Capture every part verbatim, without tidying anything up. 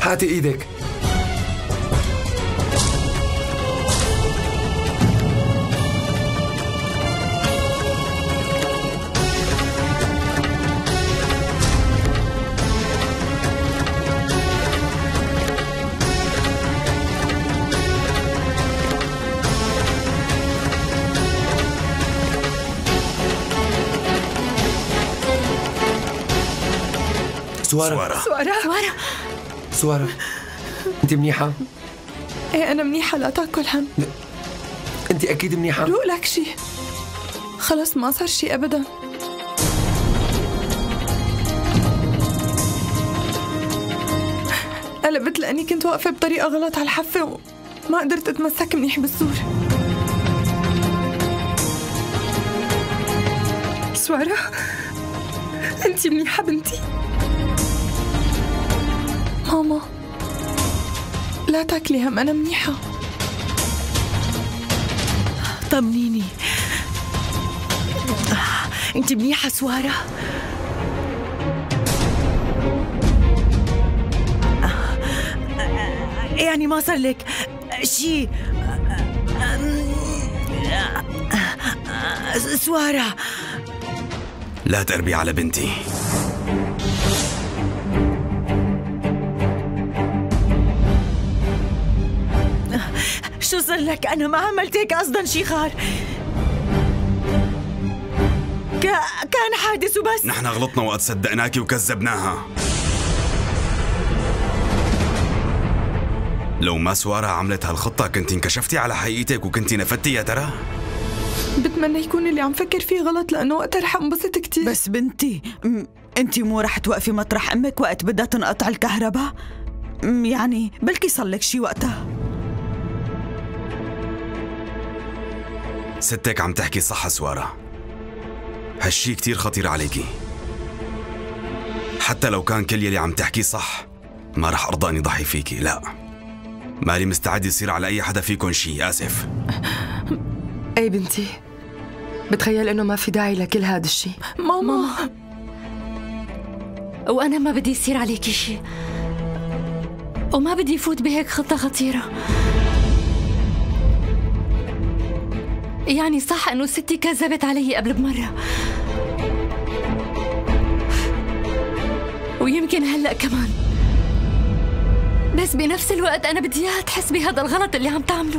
هاتي ايدك. سوارة سوارة سوارة سوارة، انت منيحة؟ ايه انا منيحة، لا تاكل هم. انت اكيد منيحة؟ روق لك شي، خلص ما صار شي ابدا. قلبت لاني كنت واقفة بطريقة غلط على الحافة وما قدرت اتمسك منيح بالسور. سوارة انت منيحة بنتي؟ ماما لا تاكلي هم، أنا منيحة. طمنيني، أنت منيحة سوارة؟ يعني ما صار لك شي؟ سوارة لا تقربي على بنتي. شو صار لك؟ أنا ما عملت هيك قصداً شيخار، ك... كان حادث وبس. نحن غلطنا وقت صدقناكي وكذبناها. لو ما سوارة عملت هالخطة كنتي انكشفتي على حقيقتك وكنتي نفدتي يا ترى؟ بتمنى يكون اللي عم فكر فيه غلط، لأنه وقتها رح انبسط كتير. بس بنتي، انتي مو رح توقفي مطرح أمك وقت بدها تنقطع الكهرباء؟ يعني بلكي صار لك شي وقتها. ستك عم تحكي صح سوارة، هالشي كتير خطير عليكي. حتى لو كان كل يلي عم تحكيه صح ما رح أرضى أني ضحي فيكي، لا مالي مستعد يصير على أي حدا فيكن شي. آسف. أي بنتي، بتخيل إنه ما في داعي لكل هذا الشي. ماما, ماما. وأنا ما بدي يصير عليكي شي، وما بدي يفوت بهيك خطة خطيرة. يعني صح إنه ستي كذبت علي قبل بمرة، ويمكن هلأ كمان، بس بنفس الوقت أنا بدي إياها تحس بهذا الغلط اللي عم تعمله.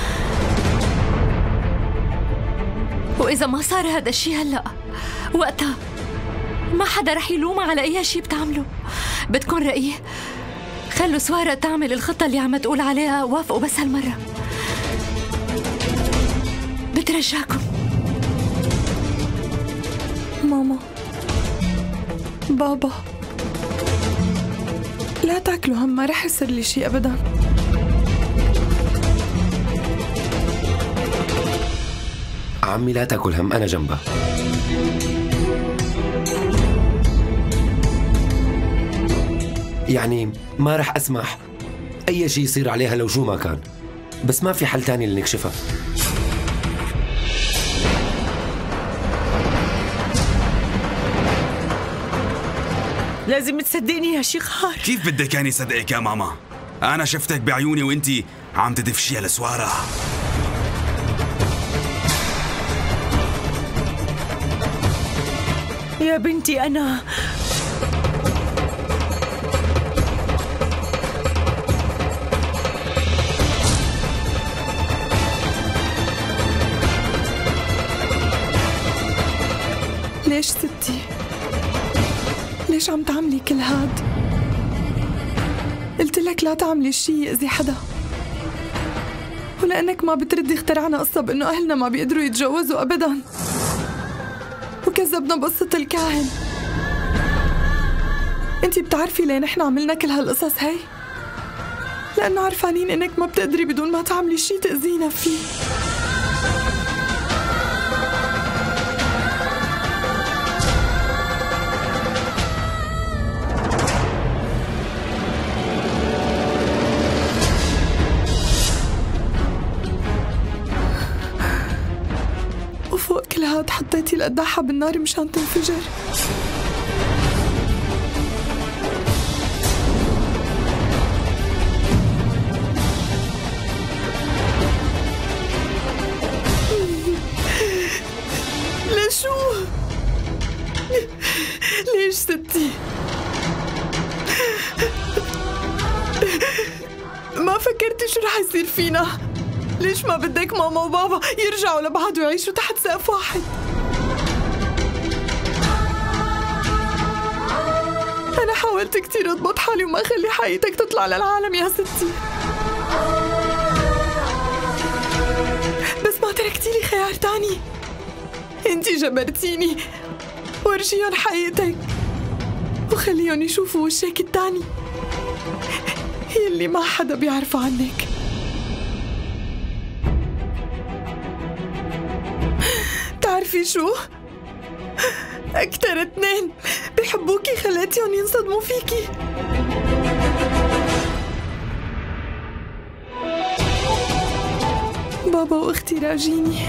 وإذا ما صار هذا الشي هلأ، وقتها ما حدا رح يلومها على أي شي بتعمله. بتكون رأيي خلوا سوارة تعمل الخطة اللي عم تقول عليها، وافقوا بس هالمرة. بترجاكم. ماما، بابا، لا تاكلوا هم، ما رح يصير لي شي أبدا. عمي لا تاكل هم، أنا جنبها. يعني ما رح أسمح أي شي يصير عليها لو شو ما كان، بس ما في حل تاني لنكشفها. لازم تصدقني يا شيخار. كيف بدك يعني صدقك يا ماما؟ أنا شفتك بعيوني وإنتي عم تدفشيها لسوارة. يا بنتي أنا ليش ستي؟ ليش عم تعملي كل هاد؟ قلت لك لا تعملي شي يأذي حدا، ولأنك ما بتردي اخترعنا قصة بأنه أهلنا ما بيقدروا يتجوزوا أبدا، وكذبنا بقصة الكاهن. انتي بتعرفي ليه نحن عملنا كل هالقصص هاي؟ لأنه عرفانين إنك ما بتقدري بدون ما تعملي شي تأذينا فيه. وفوق كل هاد حطيتي القداحة بالنار مشان تنفجر. شو رح يصير فينا؟ ليش ما بدك ماما وبابا يرجعوا لبعض ويعيشوا تحت سقف واحد؟ أنا حاولت كتير أضبط حالي وما أخلي حقيقتك تطلع للعالم يا ستي، بس ما تركتيلي خيار تاني. انتي جبرتيني ورجيهم حقيقتك وخليهم يشوفوا وشك التاني يلي ما حدا بيعرفه عنك. بتعرفي شو؟ أكتر اتنين بيحبوكي خليتيهم ينصدموا فيكي. بابا واختي راجيني.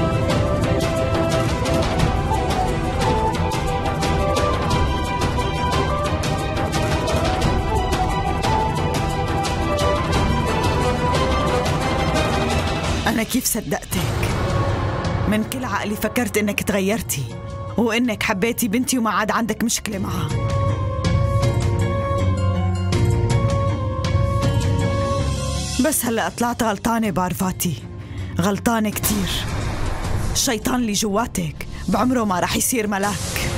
أنا كيف صدقتك؟ من كل عقلي فكرت إنك تغيرتي وإنك حبيتي بنتي وما عاد عندك مشكلة معها. بس هلأ طلعت غلطانة بارفاتي، غلطانة كتير. الشيطان اللي جواتك بعمره ما رح يصير ملاك.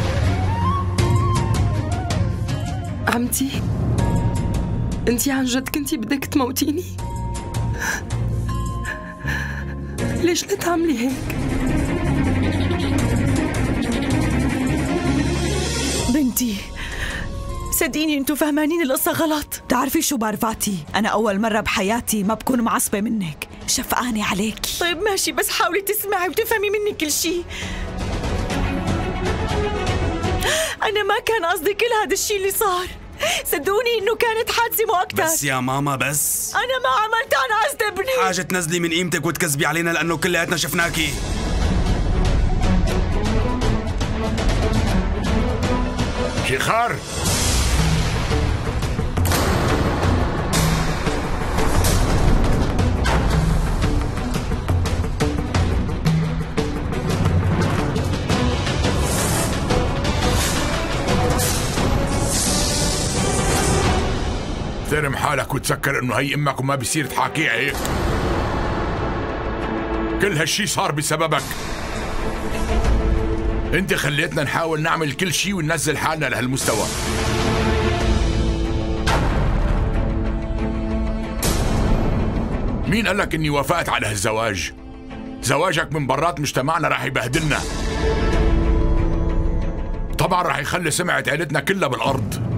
عمتي، انتي عن جد كنتي بدك تموتيني؟ ليش لا تعملي هيك؟ بنتي صدقيني انتو فهمانين القصة غلط. بتعرفي شو بارفاتي، أنا أول مرة بحياتي ما بكون معصبة منك، شفقانة عليكي. طيب ماشي، بس حاولي تسمعي وتفهمي مني كل شيء. أنا ما كان قصدي كل هذا الشيء اللي صار، صدقوني إنه كانت حادثة مؤقتة. بس يا ماما بس أنا ما عملت، أنا قصدي ابني. حاجة تنزلي من قيمتك وتكذبي علينا لأنه كلياتنا شفناكي. شيخار، احترم حالك وتذكر انه هي امك وما بيصير تحاكيها هيك. كل هالشي صار بسببك. انت خليتنا نحاول نعمل كل شي وننزل حالنا لهالمستوى. مين قالك اني وافقت على هالزواج؟ زواجك من برات مجتمعنا راح يبهدلنا. طبعا راح يخلي سمعة عيلتنا كلها بالارض.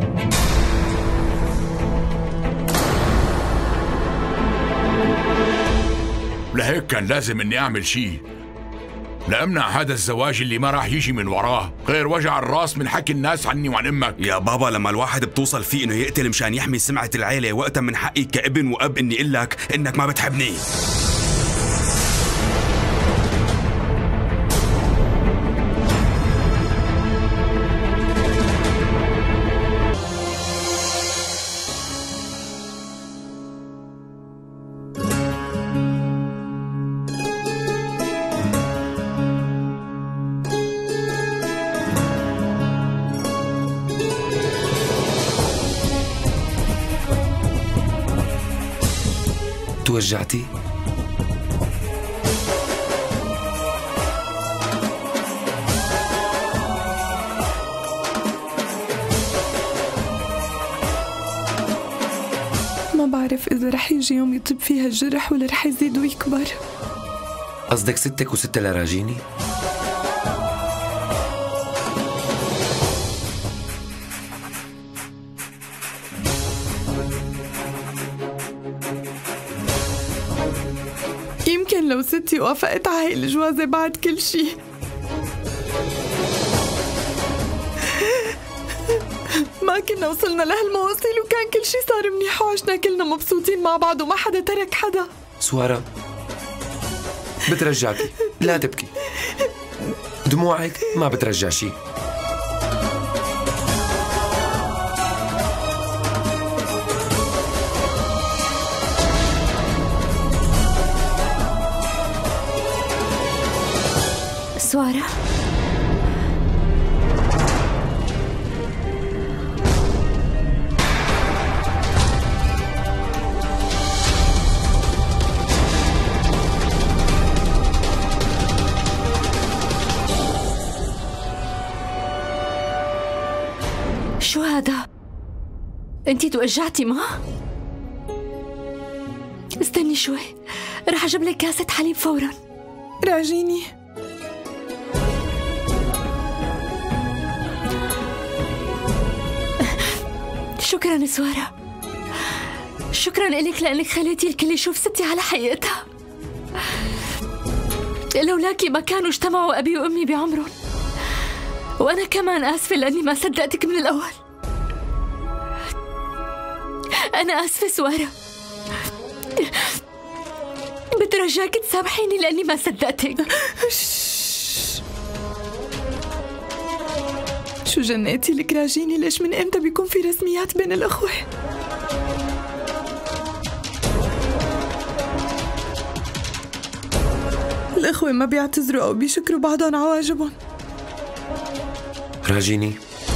لهيك كان لازم اني اعمل شيء لامنع هذا الزواج اللي ما راح يجي من وراه غير وجع الراس من حكي الناس عني وعن امك. يا بابا لما الواحد بتوصل فيه انه يقتل مشان يحمي سمعة العيلة، وقتها من حقي كابن واب اني اقول لك انك ما بتحبني. توجعتي؟ ما بعرف إذا رح يجي يوم يطب فيها الجرح ولا رح يزيد ويكبر. قصدك ستك وست لراجيني؟ يمكن لو ستي وافقت على هاي الجوازة بعد كل شي ما كنا وصلنا لهالمواصيل وكان كل شي صار منيح وعشنا كلنا مبسوطين مع بعض وما حدا ترك حدا. سوارة بترجعكي، لا تبكي، دموعك ما بترجع شي. سوارة، انتي توجعتي ما؟ استني شوي، رح اجيب لك كاسة حليب فورا. راجيني. شكرا سوارة، شكرا لك لأنك خليتي الكل يشوف ستي على حقيقتها. لولاكي ما كانوا اجتمعوا أبي وأمي بعمرهم. وأنا كمان آسفة لأني ما صدقتك من الأول. أنا آسفة سوارة، بترجاك تسامحيني لأني ما صدقتك. شو جنيتي لك راجيني؟ ليش من امتى بيكون في رسميات بين الأخوة؟ الأخوة ما بيعتذروا أو بيشكروا بعضهم على واجبهم. راجيني،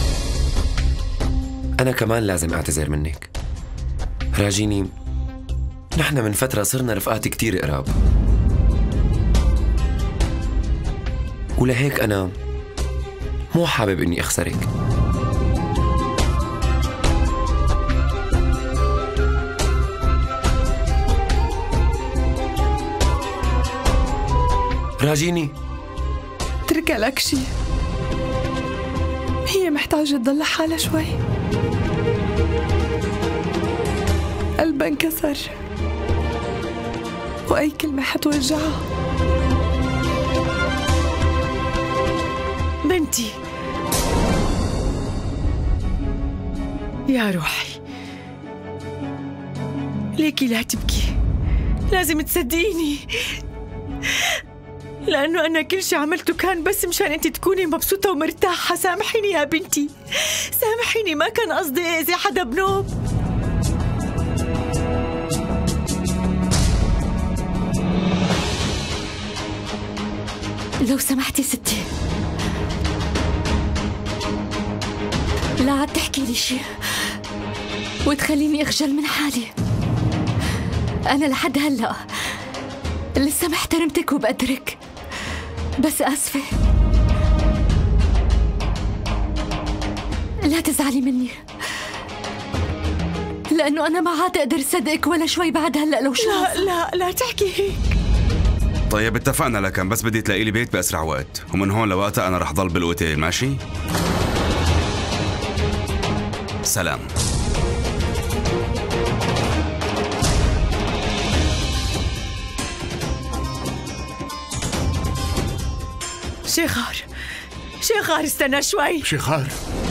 أنا كمان لازم أعتذر منك. راجيني، نحن من فترة صرنا رفقات كتير قراب، ولهيك أنا مو حابب إني أخسرك. راجيني، اتركها لك شي، هي محتاجة تضل حالها شوي. قلبها انكسر وأي كلمة حتوجعها. بنتي يا روحي، ليكي لا تبكي، لازم تصدقيني، لأنه أنا كل شي عملته كان بس مشان أنت تكوني مبسوطة ومرتاحة. سامحيني يا بنتي، سامحيني، ما كان قصدي أذي حدا بنوب. لو سمحتي ستي، لا عاد تحكي لي شي وتخليني أخجل من حالي. أنا لحد هلأ لسه محترمتك وبقدرك، بس آسفة، لا تزعلي مني، لأنه أنا ما عاد أقدر صدقك ولا شوي بعد هلأ. لو شو لا لا لا تحكي هيك. طيب اتفقنا، لكن بس بدي تلاقي لي بيت بأسرع وقت، ومن هون لوقتها أنا رح ضل بالأوتيل. ماشي؟ سلام. شيخار، شيخار استنى شوي. شيخار،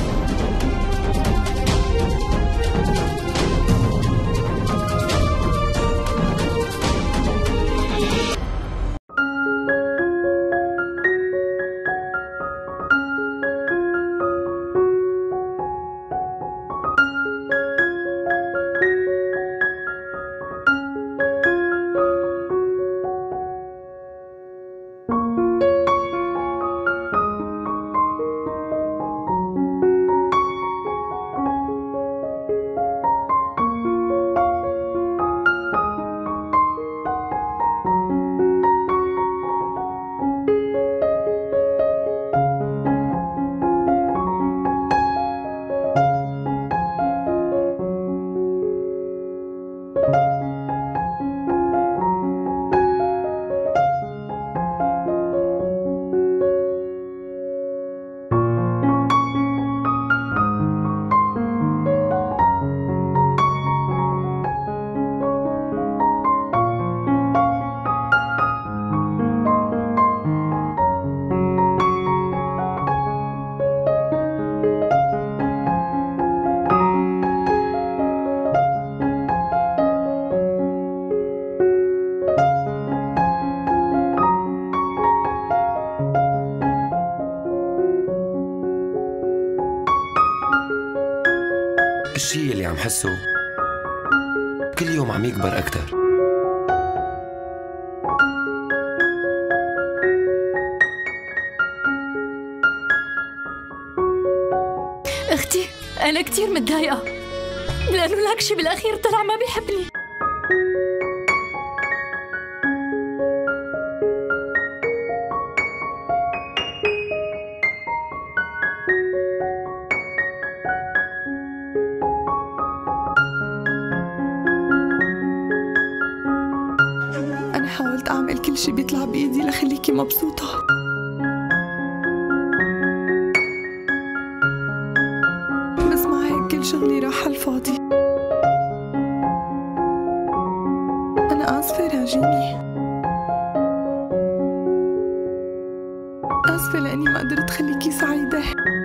الشيء اللي عم حسه كل يوم عم يكبر أكتر. أختي، أنا كتير متضايقة لأنه لاكشي بالأخير طلع ما بيحبني. حاولت أعمل كل شي بيطلع بإيدي لخليكي مبسوطة. بس مع هيك كل شغلي راح على الفاضي. أنا آسفة راجيني، آسفة لأني ما قدرت خليكي سعيدة.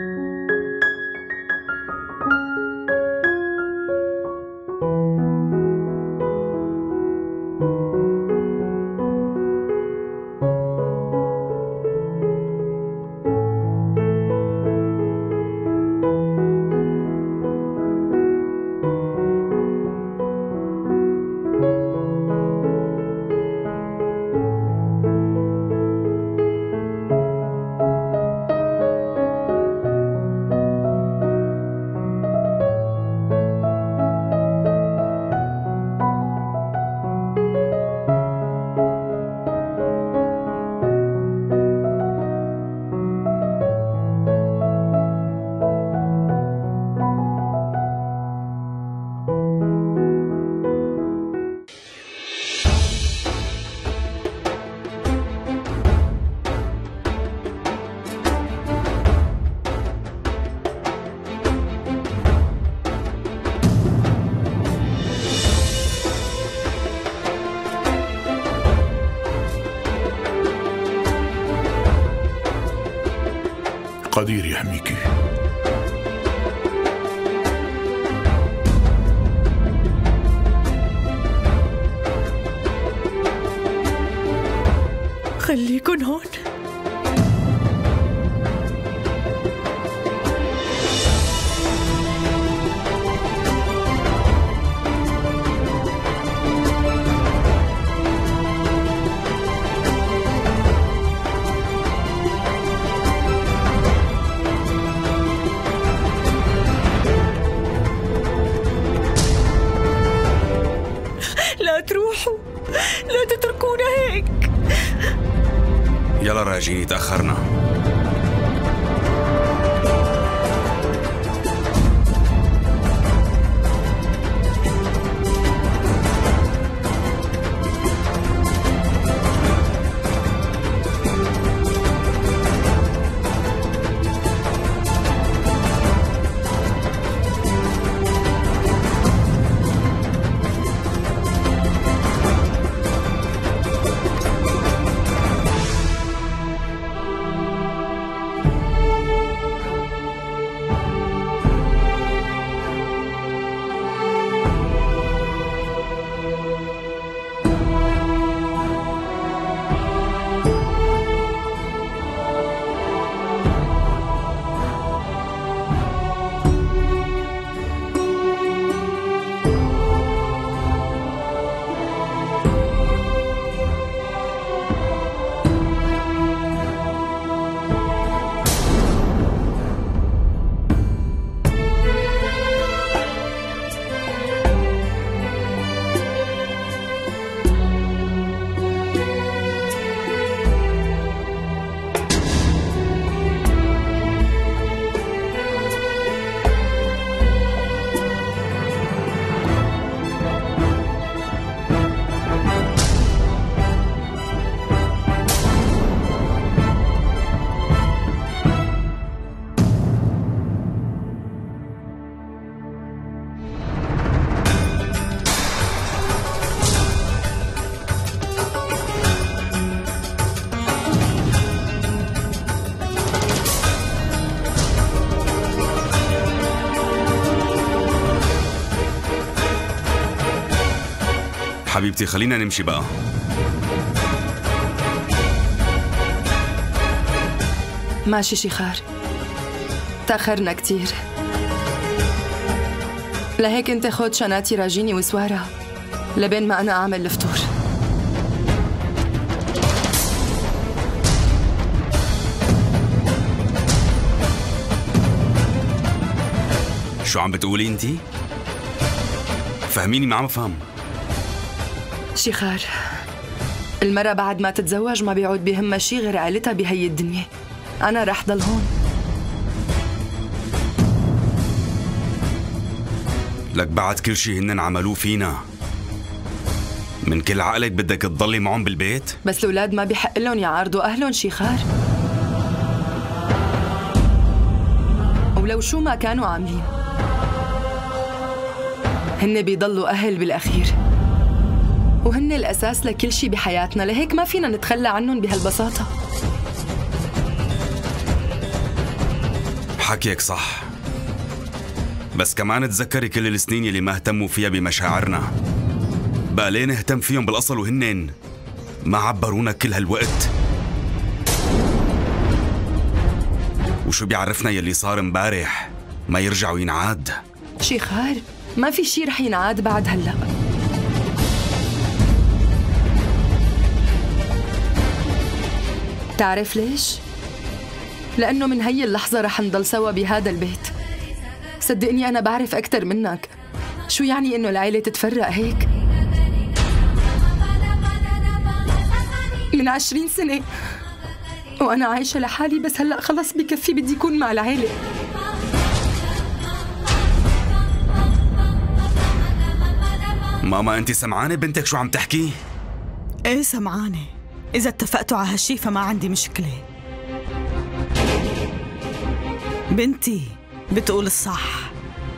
قدير يحميكي. خليكن هون. لا تروحوا، لا تتركونا هيك. يلا راجيني تأخرنا. حبيبتي خلينا نمشي بقى. ماشي شيخار، تأخرنا كتير، لهيك انت خد شناتي راجيني وسوارة لبين ما أنا أعمل الفطور. شو عم بتقولي انتي؟ فهميني، ما عم افهم. شيخار، المرة بعد ما تتزوج ما بيعود بهمها شي غير عيلتها بهي الدنيا. أنا رح ضل هون. لك بعد كل شي هنن عملوه فينا من كل عقلك بدك تضلي معهم بالبيت؟ بس الأولاد ما بيحق لهم يعارضوا أهلهم شيخار، ولو شو ما كانوا عاملين هن بيضلوا أهل بالأخير، وهن الأساس لكل شي بحياتنا، لهيك ما فينا نتخلى عنهم بهالبساطة. حكيك صح، بس كمان تذكري كل السنين يلي ما اهتموا فيها بمشاعرنا. بقى ليه نهتم فيهم بالأصل وهنن ما عبرونا كل هالوقت؟ وشو بيعرفنا يلي صار امبارح ما يرجع وينعاد؟ شيخار ما في شي رح ينعاد بعد هلأ. تعرف ليش؟ لأنه من هي اللحظة رح نضل سوا بهذا البيت. صدقني أنا بعرف أكتر منك شو يعني إنه العيلة تتفرق هيك. من عشرين سنة وأنا عايشة لحالي، بس هلأ خلص بكفي بدي أكون مع العيلة. ماما أنت سمعانة بنتك شو عم تحكي؟ ايه سمعانة، إذا اتفقتوا على هالشي فما عندي مشكلة. بنتي بتقول الصح.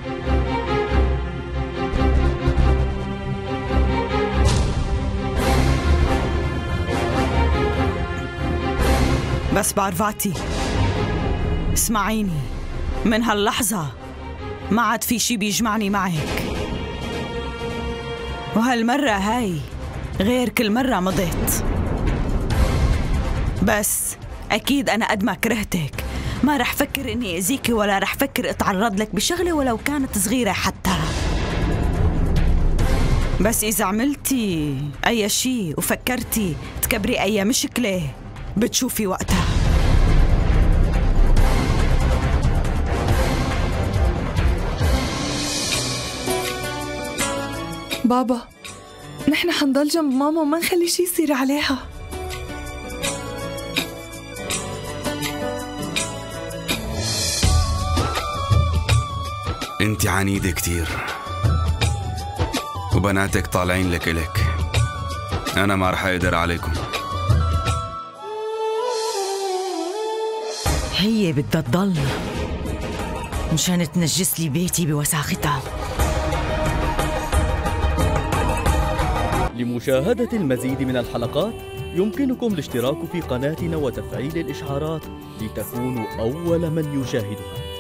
بس بعرفاتي اسمعيني، من هاللحظة ما عاد في شي بيجمعني معك، وهالمرة هاي غير كل مرة مضيت. بس أكيد أنا قد ما كرهتك ما رح فكر إني أذيكي، ولا رح فكر أتعرض لك بشغلة ولو كانت صغيرة حتى. بس إذا عملتي أي شي وفكرتي تكبري أي مشكلة بتشوفي وقتها. بابا نحن حنضل جنب ماما وما نخلي شي يصير عليها. انت عنيدة كتير وبناتك طالعين لك إلك، أنا ما رح أقدر عليكم. هي بدها تضل مشان تنجس لي بيتي بوساختها. لمشاهدة المزيد من الحلقات يمكنكم الاشتراك في قناتنا وتفعيل الإشعارات لتكونوا أول من يشاهدها.